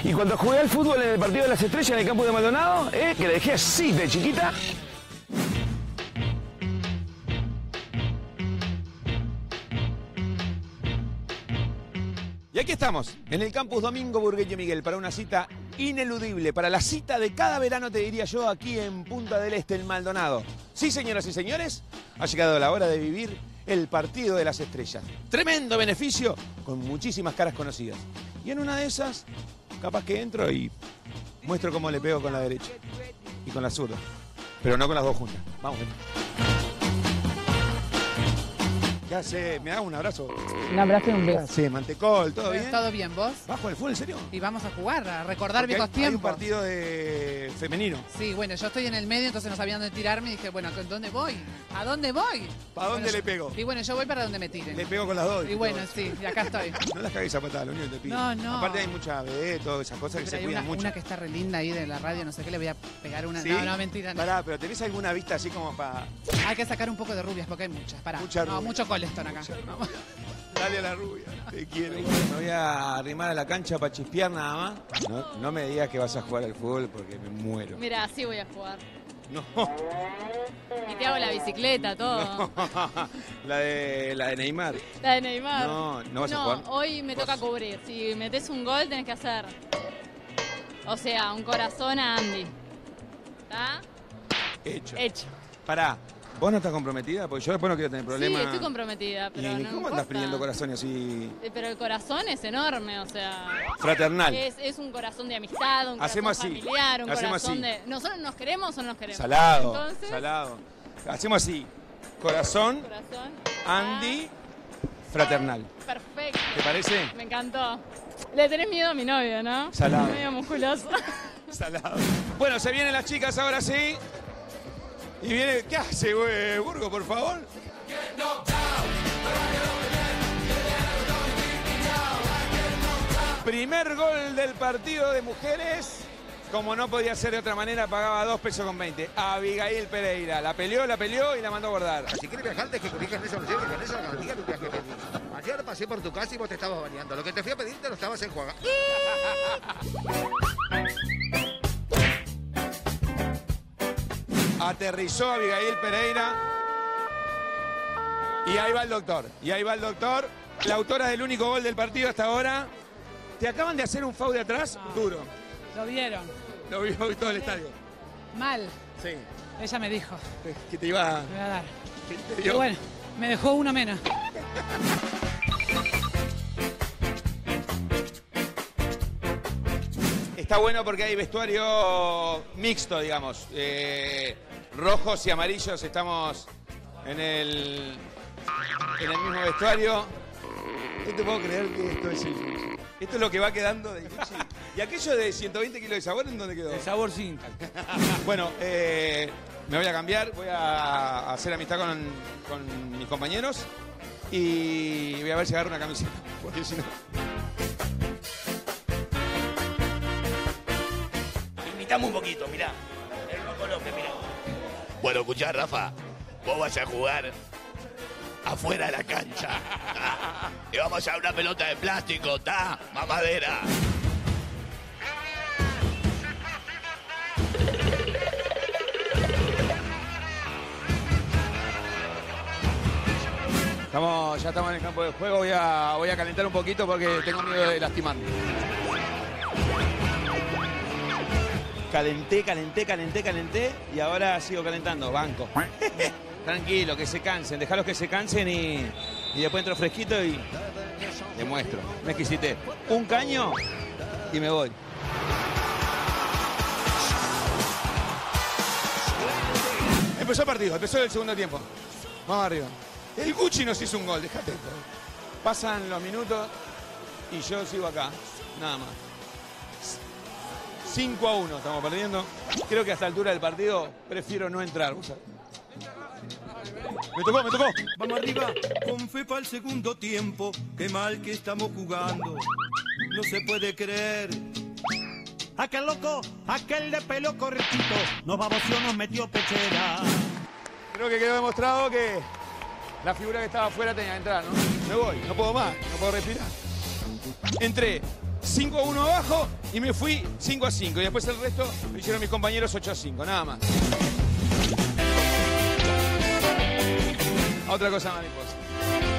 Y cuando jugué al fútbol en el partido de las estrellas en el campo de Maldonado, que le dejé así de chiquita. Y aquí estamos, en el campus Domingo Burgueño Miguel, para una cita ineludible, para la cita de cada verano, te diría yo, aquí en Punta del Este, en Maldonado. Sí, señoras y señores, ha llegado la hora de vivir el partido de las estrellas. Tremendo beneficio, con muchísimas caras conocidas. Y en una de esas, capaz que entro y muestro cómo le pego con la derecha y con la zurda, pero no con las dos juntas. Vamos, ven. ¿Qué hace? ¿Me da un abrazo? Un abrazo y un beso. Sí, Mantecol, ¿todo bien? ¿Todo bien, vos? ¿Bajo el fútbol, en serio? Y vamos a jugar, a recordar Porque viejos hay un tiempos. partido de femenino. Sí, bueno, yo estoy en el medio, entonces no sabía dónde tirarme y dije, bueno, ¿dónde voy? ¿A dónde voy? ¿Para dónde Bueno, le pego? Y bueno, yo voy para donde me tiren. Le pego con las dos. Y bueno, sí, y acá estoy. No las cagues a patadas, lo único que te pido. No, no. Aparte hay mucha vedette, todas esas cosas que Pero se hay cuidan una, mucho. una que está re linda ahí de la radio, no sé qué, le voy a pegar una. ¿Sí? No, no, mentira. No. Pará, pero ¿tenés alguna vista así como para...? Hay que sacar un poco de rubias porque hay muchas. Pará. Mucha No, rubia. mucho colestón acá. Mucha No. Dale a la rubia, te quiero. Me voy a arrimar a la cancha para chispear nada más. No me digas que vas a jugar al fútbol porque me muero. Mira, así voy a jugar. No. Y te hago la bicicleta, todo. La de Neymar. La de Neymar. No vas a jugar. Hoy me toca cubrir. Si metes un gol, tenés que hacer. O sea, un corazón a Andy. ¿Está? Hecho. Hecho. Pará, ¿vos no estás comprometida? Porque yo después no quiero tener problemas. Sí, estoy comprometida, pero ¿Y no cómo importa. andas pidiendo corazones así Pero el corazón es enorme, o sea. fraternal? Es un corazón de amistad, un corazón Hacemos así. familiar, un Hacemos corazón así. de. ¿Nosotros nos queremos o no nos queremos? Salado, Entonces, salado. Hacemos así. Corazón, corazón. Andy, fraternal. Perfecto. ¿Te parece? Me encantó. Le tenés miedo a mi novio, ¿no? Salado. Medio musculoso. Salado. Bueno, se vienen las chicas ahora sí. Y viene, ¿qué hace, güey? Burgo, por favor? Primer gol del partido de mujeres. Como no podía ser de otra manera, pagaba 2 pesos con 20. Abigail Pereira. La peleó y la mandó a guardar. Si quieres viajar, que corrijas eso, no sé, con eso no digas tu viaje pedí. Ayer pasé por tu casa y vos te estabas bañando. Lo que te fui a pedir te lo estabas enjuagando. Aterrizó Abigail Pereira. Y ahí va el doctor. La autora del único gol del partido hasta ahora. Te acaban de hacer un foul de atrás. Duro. Lo vieron. Lo vio hoy todo el estadio. Mal. Sí. Ella me dijo. Que te iba. Me va a dar. ¿Qué te Y dio? bueno, me dejó uno menos. Está bueno porque hay vestuario mixto, digamos. Rojos y amarillos estamos en el mismo vestuario. No te puedo creer que esto es el... Esto es lo que va quedando de Gucci. ¿Y aquello de 120 kilos de sabor en dónde quedó? El sabor sin. Bueno, me voy a cambiar, voy a hacer amistad con mis compañeros y voy a ver si agarro una camiseta, porque si no... Imitamos un poquito, mirá. El Roco López, mirá. Bueno, escuchá, Rafa. Vos vas a jugar afuera de la cancha. Y vamos a una pelota de plástico, ¿tá? Mamadera. Ya estamos en el campo de juego, voy a calentar un poquito porque tengo miedo de lastimarme. Calenté y ahora sigo calentando, banco. Tranquilo, que se cansen, dejalos que se cansen y después entro fresquito y demuestro. Me exquisité. Un caño y me voy. Empezó el partido, empezó el segundo tiempo. Vamos arriba. El Gucci nos hizo un gol, déjate esto. Pasan los minutos y yo sigo acá, nada más. 5-1 estamos perdiendo. Creo que a esta altura del partido prefiero no entrar. Me tocó. Vamos arriba, con fe para el segundo tiempo. Qué mal que estamos jugando. No se puede creer. Aquel loco, aquel de pelo correctito, nos baboseó, nos metió pechera. Creo que quedó demostrado que la figura que estaba afuera tenía que entrar, ¿no? Me voy, no puedo más, no puedo respirar. Entré, 5-1 abajo y me fui 5-5. Y después el resto lo hicieron mis compañeros 8-5, nada más. Otra cosa mariposa.